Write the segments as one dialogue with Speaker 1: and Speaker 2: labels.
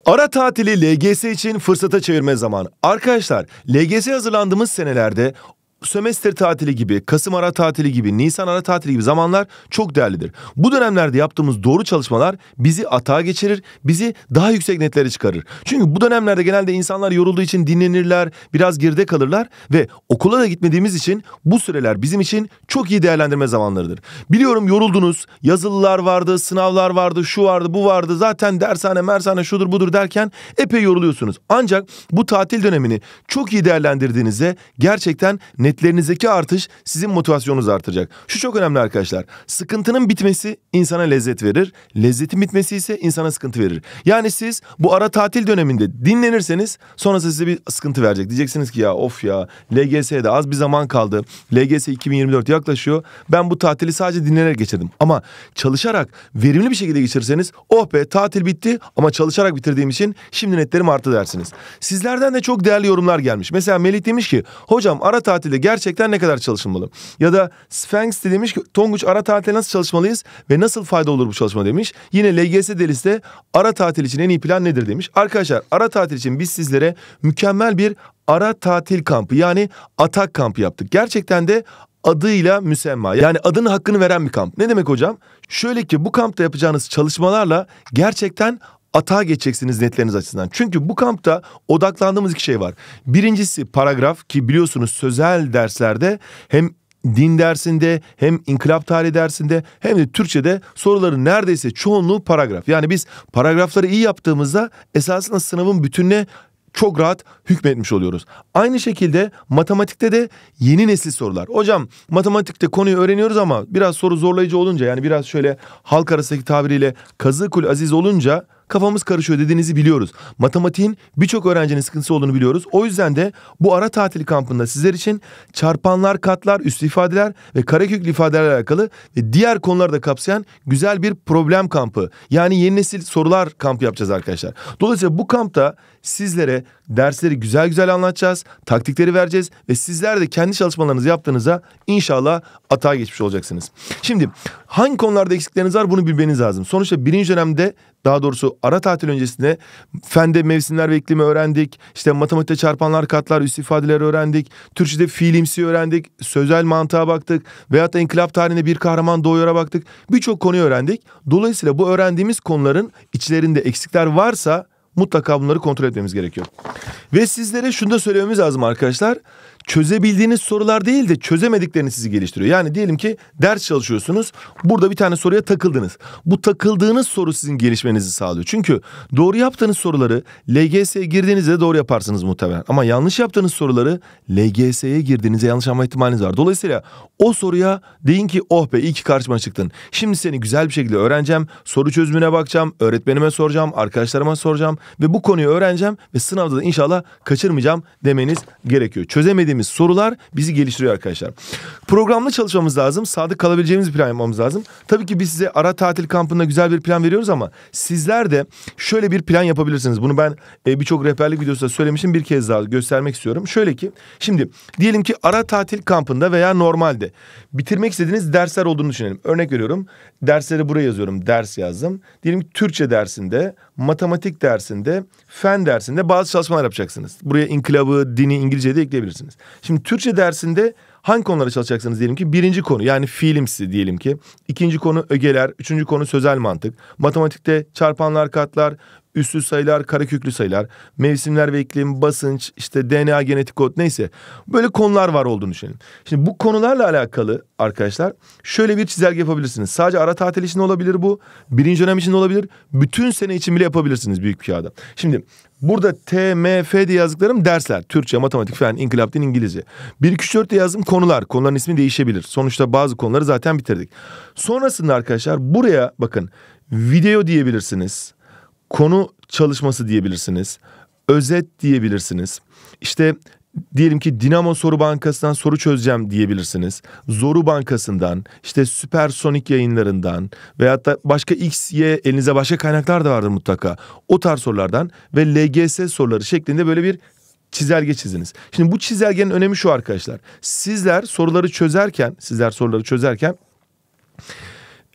Speaker 1: Ara tatili LGS için fırsata çevirme zamanı. Arkadaşlar, LGS hazırlandığımız senelerde sömestr tatili gibi, Kasım ara tatili gibi, Nisan ara tatili gibi zamanlar çok değerlidir. Bu dönemlerde yaptığımız doğru çalışmalar bizi atağa geçirir, bizi daha yüksek netlere çıkarır. Çünkü bu dönemlerde genelde insanlar yorulduğu için dinlenirler, biraz geride kalırlar ve okula da gitmediğimiz için bu süreler bizim için çok iyi değerlendirme zamanlarıdır. Biliyorum yoruldunuz, yazılılar vardı, sınavlar vardı, şu vardı, bu vardı, zaten dershane, mershane, şudur budur derken epey yoruluyorsunuz. Ancak bu tatil dönemini çok iyi değerlendirdiğinizde gerçekten netlerinizdeki artış sizin motivasyonunuzu artıracak. Şu çok önemli arkadaşlar. Sıkıntının bitmesi insana lezzet verir. Lezzetin bitmesi ise insana sıkıntı verir. Yani siz bu ara tatil döneminde dinlenirseniz sonrası size bir sıkıntı verecek. Diyeceksiniz ki ya of ya LGS'ye de az bir zaman kaldı. LGS 2024 yaklaşıyor. Ben bu tatili sadece dinlenerek geçirdim. Ama çalışarak verimli bir şekilde geçirirseniz oh be tatil bitti ama çalışarak bitirdiğim için şimdi netlerim arttı dersiniz. Sizlerden de çok değerli yorumlar gelmiş. Mesela Melih demiş ki hocam ara tatilde gerçekten ne kadar çalışılmalı? Ya da Sphinx de demiş ki Tonguç ara tatilde nasıl çalışmalıyız ve nasıl fayda olur bu çalışma demiş. Yine LGS delisi de ara tatil için en iyi plan nedir demiş. Arkadaşlar ara tatil için biz sizlere mükemmel bir ara tatil kampı yani atak kampı yaptık. Gerçekten de adıyla müsemma yani adının hakkını veren bir kamp. Ne demek hocam? Şöyle ki bu kampta yapacağınız çalışmalarla gerçekten atağa geçeceksiniz netleriniz açısından. Çünkü bu kampta odaklandığımız iki şey var. Birincisi paragraf ki biliyorsunuz sözel derslerde hem din dersinde hem inkılap tarihi dersinde hem de Türkçe'de soruların neredeyse çoğunluğu paragraf. Yani biz paragrafları iyi yaptığımızda esasında sınavın bütününe çok rahat hükmetmiş oluyoruz. Aynı şekilde matematikte de yeni nesil sorular. Hocam matematikte konuyu öğreniyoruz ama biraz soru zorlayıcı olunca yani biraz şöyle halk arasındaki tabiriyle kazıkul aziz olunca kafamız karışıyor dediğinizi biliyoruz. Matematiğin birçok öğrencinin sıkıntısı olduğunu biliyoruz. O yüzden de bu ara tatil kampında sizler için çarpanlar, katlar, üslü ifadeler ve kareköklü ifadelerle alakalı ve diğer konuları da kapsayan güzel bir problem kampı. Yani yeni nesil sorular kampı yapacağız arkadaşlar. Dolayısıyla bu kampta sizlere dersleri güzel güzel anlatacağız, taktikleri vereceğiz ve sizler de kendi çalışmalarınızı yaptığınızda inşallah atağa geçmiş olacaksınız. Şimdi hangi konularda eksikleriniz var bunu bilmeniz lazım. Sonuçta birinci dönemde daha doğrusu ara tatil öncesinde fende mevsimler ve iklimi öğrendik. İşte matematikte çarpanlar, katlar, üs ifadeleri öğrendik. Türkçe'de fiilimsi öğrendik. Sözel mantığa baktık. Veyahut da inkılap tarihinde bir kahraman doğuyora baktık. Birçok konuyu öğrendik. Dolayısıyla bu öğrendiğimiz konuların içlerinde eksikler varsa mutlaka bunları kontrol etmemiz gerekiyor. Ve sizlere şunu da söylememiz lazım arkadaşlar. Çözebildiğiniz sorular değil de çözemediklerini sizi geliştiriyor. Yani diyelim ki ders çalışıyorsunuz. Burada bir tane soruya takıldınız. Bu takıldığınız soru sizin gelişmenizi sağlıyor. Çünkü doğru yaptığınız soruları LGS'ye girdiğinizde doğru yaparsınız muhtemelen. Ama yanlış yaptığınız soruları LGS'ye girdiğinizde yanlış yapma ihtimaliniz var. Dolayısıyla o soruya deyin ki oh be iyi ki karşıma çıktın. Şimdi seni güzel bir şekilde öğreneceğim. Soru çözümüne bakacağım. Öğretmenime soracağım. Arkadaşlarıma soracağım. Ve bu konuyu öğreneceğim. Ve sınavda da inşallah kaçırmayacağım demeniz gerekiyor. Çözemediğimiz sorular bizi geliştiriyor arkadaşlar. Programlı çalışmamız lazım. Sadık kalabileceğimiz bir plan yapmamız lazım. Tabii ki biz size ara tatil kampında güzel bir plan veriyoruz ama sizler de şöyle bir plan yapabilirsiniz. Bunu ben birçok rehberlik videosunda söylemişim. Bir kez daha göstermek istiyorum. Şöyle ki şimdi diyelim ki ara tatil kampında veya normalde bitirmek istediğiniz dersler olduğunu düşünelim. Örnek veriyorum. Dersleri buraya yazıyorum. Ders yazdım. Diyelim ki Türkçe dersinde, matematik dersinde, fen dersinde bazı çalışmalar yapacaksınız. Buraya inkılabı, dini, İngilizceyi de ekleyebilirsiniz. Şimdi Türkçe dersinde hangi konulara çalışacaksınız diyelim ki? Birinci konu yani fiilimsi diyelim ki. İkinci konu ögeler, üçüncü konu sözel mantık. Matematikte çarpanlar, katlar, üslü sayılar, kareköklü sayılar, mevsimler ve iklim, basınç, işte DNA, genetik kod neyse. Böyle konular var olduğunu düşünelim. Şimdi bu konularla alakalı arkadaşlar şöyle bir çizelge yapabilirsiniz. Sadece ara tatil için olabilir bu. Birinci dönem için olabilir. Bütün sene için bile yapabilirsiniz büyük bir kağıda. Şimdi burada T, M, F diye yazdıklarım dersler. Türkçe, matematik, fen, inkılap, din, İngilizce. 1, 2, 3, 4 diye yazdım konular. Konuların ismi değişebilir. Sonuçta bazı konuları zaten bitirdik. Sonrasında arkadaşlar buraya bakın video diyebilirsiniz. Konu çalışması diyebilirsiniz. Özet diyebilirsiniz. İşte diyelim ki Dinamo Soru Bankası'ndan soru çözeceğim diyebilirsiniz. Zoru Bankası'ndan, işte Süpersonik yayınlarından veyahut da başka X, Y elinizde başka kaynaklar da vardır mutlaka. O tarz sorulardan ve LGS soruları şeklinde böyle bir çizelge çiziniz. Şimdi bu çizelgenin önemi şu arkadaşlar. Sizler soruları çözerken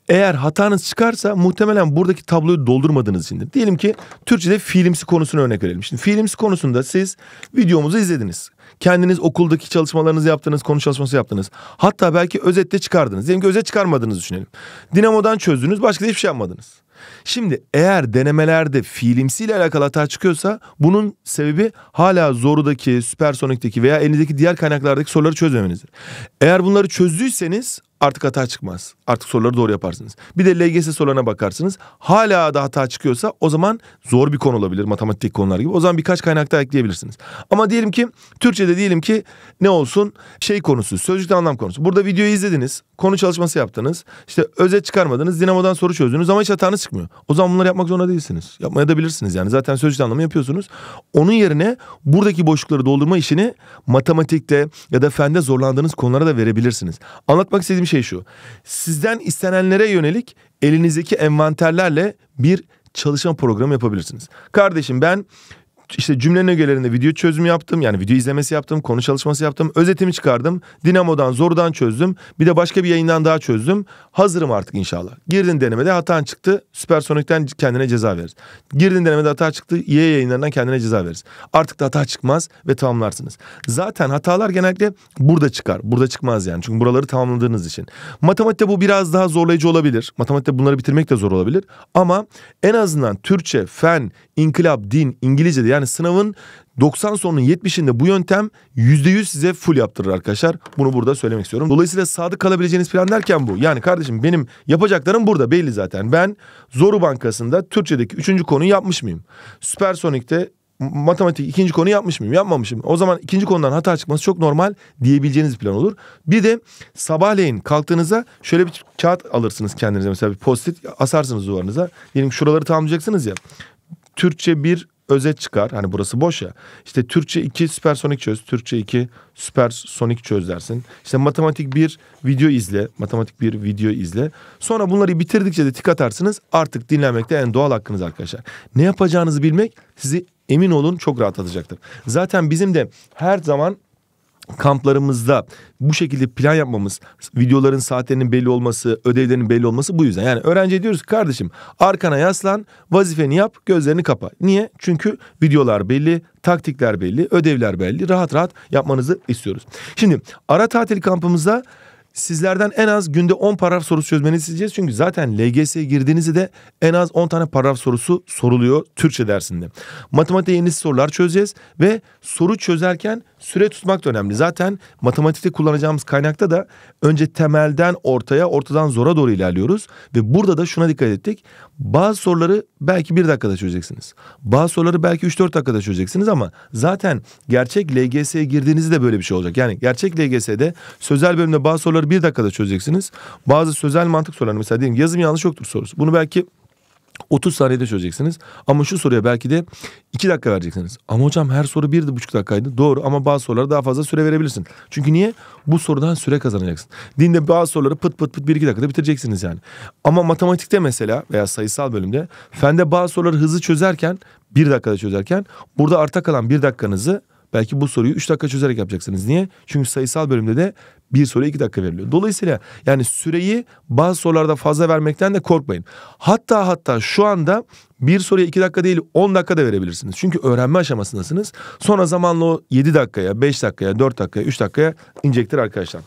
Speaker 1: Eğer hatanız çıkarsa muhtemelen buradaki tabloyu doldurmadığınız içindir. Diyelim ki Türkçe'de fiilimsi konusunu örnek verelim. Şimdi fiilimsi konusunda siz videomuzu izlediniz. Kendiniz okuldaki çalışmalarınızı yaptınız, konu çalışması yaptınız. Hatta belki özette çıkardınız. Diyelim ki özet çıkarmadığınızı düşünelim. Dinamo'dan çözdünüz, başka da hiçbir şey yapmadınız. Şimdi eğer denemelerde fiilimsiyle alakalı hata çıkıyorsa bunun sebebi hala Zoru'daki, Süpersonik'teki veya elinizdeki diğer kaynaklardaki soruları çözmemenizdir. Eğer bunları çözdüyseniz artık hata çıkmaz. Artık soruları doğru yaparsınız. Bir de LGS sorularına bakarsınız. Hala da hata çıkıyorsa o zaman zor bir konu olabilir, matematik konular gibi. O zaman birkaç kaynak daha ekleyebilirsiniz. Ama diyelim ki Türkçe'de diyelim ki ne olsun? Şey konusu, sözcükte anlam konusu. Burada videoyu izlediniz, konu çalışması yaptınız. İşte özet çıkarmadınız, Dinamo'dan soru çözdünüz ama hiç hatanız çıkmıyor. O zaman bunları yapmak zorunda değilsiniz. Yapmaya da bilirsiniz yani. Zaten sözcükte anlamı yapıyorsunuz. Onun yerine buradaki boşlukları doldurma işini matematikte ya da fende zorlandığınız konulara da verebilirsiniz. Anlatmak istediğim şey şu. Sizden istenenlere yönelik elinizdeki envanterlerle bir çalışma programı yapabilirsiniz. Kardeşim ben işte cümlenin ögelerinde video çözümü yaptım. Yani video izlemesi yaptım, konu çalışması yaptım. Özetimi çıkardım. Dinamo'dan, Zoru'dan çözdüm. Bir de başka bir yayından daha çözdüm. Hazırım artık inşallah. Girdin denemede hatan çıktı. Süpersonik'ten kendine ceza veririz. Girdin denemede hata çıktı. Y yayınlarından kendine ceza veririz. Artık da hata çıkmaz ve tamamlarsınız. Zaten hatalar genellikle burada çıkar. Burada çıkmaz yani. Çünkü buraları tamamladığınız için. Matematikte bu biraz daha zorlayıcı olabilir. Matematikte bunları bitirmek de zor olabilir. Ama en azından Türkçe, fen, inkılap, din, İngilizce'de yani sınavın 90 sorunun 70'inde bu yöntem %100 size full yaptırır arkadaşlar. Bunu burada söylemek istiyorum. Dolayısıyla sadık kalabileceğiniz plan derken bu. Yani kardeşim benim yapacaklarım burada belli zaten. Ben Zoru Bankası'nda Türkçedeki 3. konuyu yapmış mıyım? Süpersonik'te matematik 2. konu yapmış mıyım? Yapmamışım. O zaman 2. konudan hata çıkması çok normal diyebileceğiniz bir plan olur. Bir de sabahleyin kalktığınızda şöyle bir kağıt alırsınız kendinize. Mesela bir post-it asarsınız duvarınıza. Diyelim şuraları tamamlayacaksınız ya. Türkçe 1 özet çıkar. Hani burası boş ya. İşte Türkçe 2 süpersonik çöz. Türkçe 2 süpersonik çöz dersin. İşte matematik 1 video izle. Matematik 1 video izle. Sonra bunları bitirdikçe de tik atarsınız. Artık dinlenmekte en doğal hakkınız arkadaşlar. Ne yapacağınızı bilmek sizi emin olun çok rahatlatacaktır. Zaten bizim de her zaman kamplarımızda bu şekilde plan yapmamız, videoların saatlerinin belli olması, ödevlerinin belli olması bu yüzden. Yani öğrenciye diyoruz ki kardeşim arkana yaslan, vazifeni yap, gözlerini kapa. Niye? Çünkü videolar belli, taktikler belli, ödevler belli. Rahat rahat yapmanızı istiyoruz. Şimdi ara tatil kampımızda sizlerden en az günde 10 paragraf sorusu çözmenizi isteyeceğiz. Çünkü zaten LGS'ye girdiğinizde de en az 10 tane paragraf sorusu soruluyor Türkçe dersinde. Matematikte yeni sorular çözeceğiz ve soru çözerken süre tutmak da önemli. Zaten matematikte kullanacağımız kaynakta da önce temelden ortaya, ortadan zora doğru ilerliyoruz. Ve burada da şuna dikkat ettik. Bazı soruları belki 1 dakikada çözeceksiniz. Bazı soruları belki 3-4 dakikada çözeceksiniz ama zaten gerçek LGS'ye girdiğinizde de böyle bir şey olacak. Yani gerçek LGS'de sözel bölümde bazı soruları 1 dakikada çözeceksiniz. Bazı sözel mantık soruları mesela diyelim yazım yanlış yoktur sorusu. Bunu belki 30 saniyede çözeceksiniz. Ama şu soruya belki de 2 dakika vereceksiniz. Ama hocam her soru 1,5 dakikaydı. Doğru ama bazı sorulara daha fazla süre verebilirsin. Çünkü niye? Bu sorudan süre kazanacaksın. Dinde bazı soruları pıt pıt pıt 1-2 dakikada bitireceksiniz yani. Ama matematikte mesela veya sayısal bölümde fende bazı soruları hızlı çözerken 1 dakikada çözerken burada arta kalan 1 dakikanızı belki bu soruyu 3 dakika çözerek yapacaksınız. Niye? Çünkü sayısal bölümde de bir soruya 2 dakika veriliyor. Dolayısıyla yani süreyi bazı sorularda fazla vermekten de korkmayın. Hatta şu anda bir soruya 2 dakika değil 10 dakika da verebilirsiniz. Çünkü öğrenme aşamasındasınız. Sonra zamanla o 7 dakikaya, 5 dakikaya, 4 dakikaya, 3 dakikaya inecektir arkadaşlar.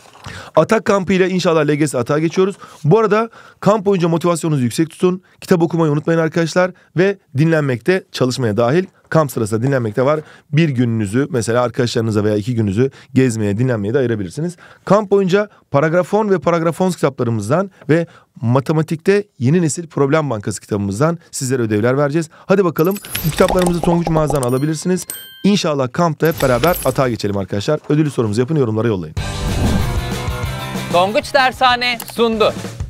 Speaker 1: Atak kampıyla inşallah LGS atağa geçiyoruz. Bu arada kamp boyunca motivasyonunuzu yüksek tutun. Kitap okumayı unutmayın arkadaşlar. Ve dinlenmekte çalışmaya dahil. Kamp sırasında dinlenmekte var. Bir gününüzü mesela arkadaşlarınıza veya 2 gününüzü gezmeye, dinlenmeye de ayırabilirsiniz. Kamp boyunca Paragrafon ve Paragrafon kitaplarımızdan ve matematikte yeni nesil problem bankası kitabımızdan sizlere ödevler vereceğiz. Hadi bakalım bu kitaplarımızı Tonguç mağazadan alabilirsiniz. İnşallah kampta hep beraber atağa geçelim arkadaşlar. Ödüllü sorumuzu yapın, yorumlara yollayın.
Speaker 2: Tonguç Dershane sundu.